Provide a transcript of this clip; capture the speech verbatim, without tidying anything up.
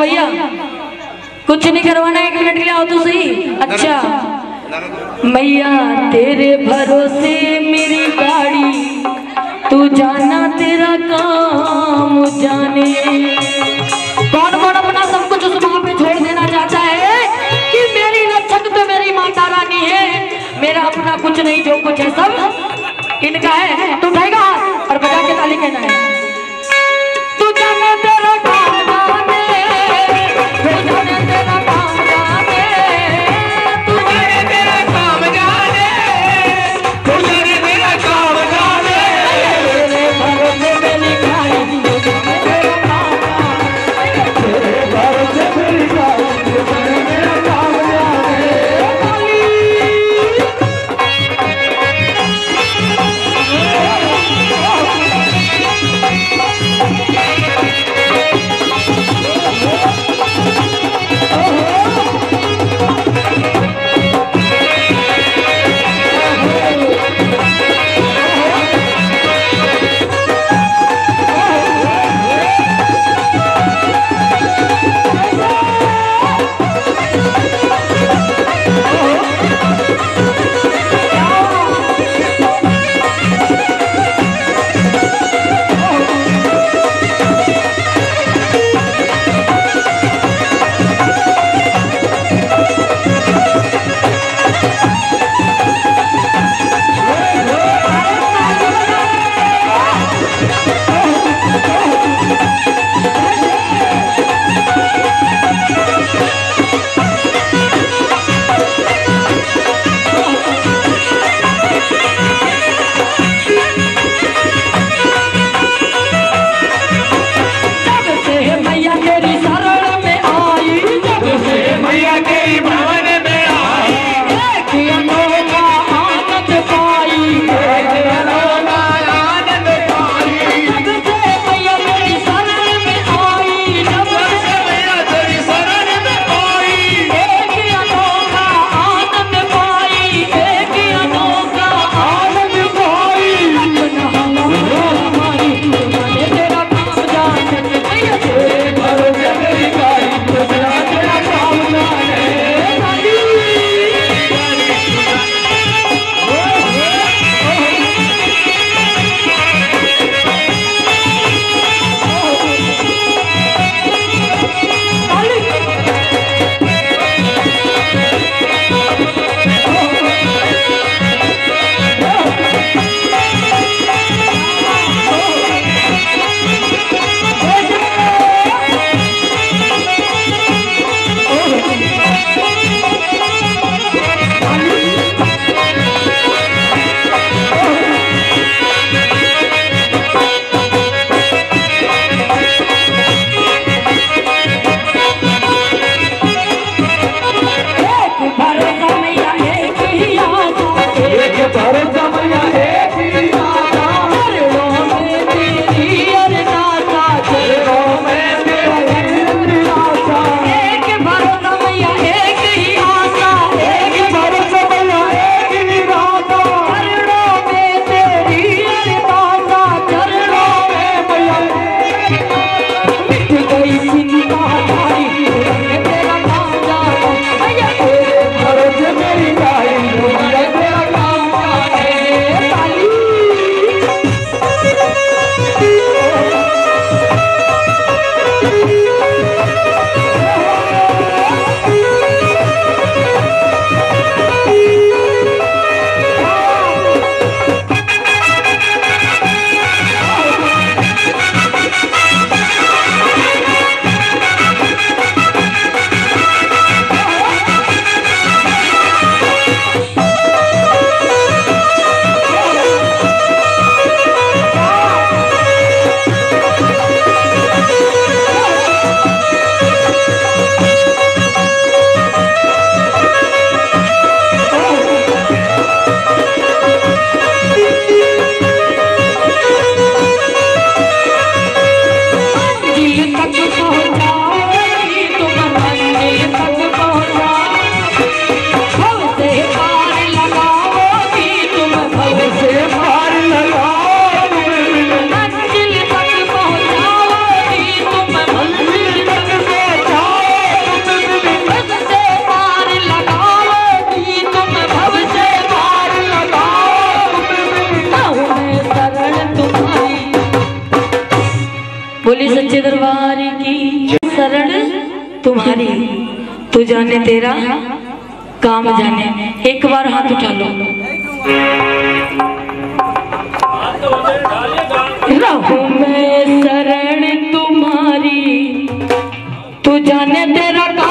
भैया कुछ नहीं करवाना, एक मिनट के लिए आओ तो सही। अच्छा मैया तेरे भरोसे मेरी गाड़ी, तू जाना तेरा काम जाने। कौन कौन अपना सब कुछ उस माँ पे छोड़ देना चाहता है कि मेरी रक्षक तो मेरी माता रानी है, मेरा अपना कुछ नहीं, जो कुछ है सब इनका है। तू उठाएगा हाथ और बजा के ताली कहना है, तू जाने तेरा काम जाने, तू जाने तेरा काम जाने, तू जाने तेरा काम जाने, तू जाने तेरा काम जाने। तेरे भरोसे मेरी गाड़ी, तू जाने तेरा काम जाने, तुम्हारी, तू जाने तेरा काम जाने। एक बार हाथ उठा लो। रहूं मैं शरण तुम्हारी, तू जाने तेरा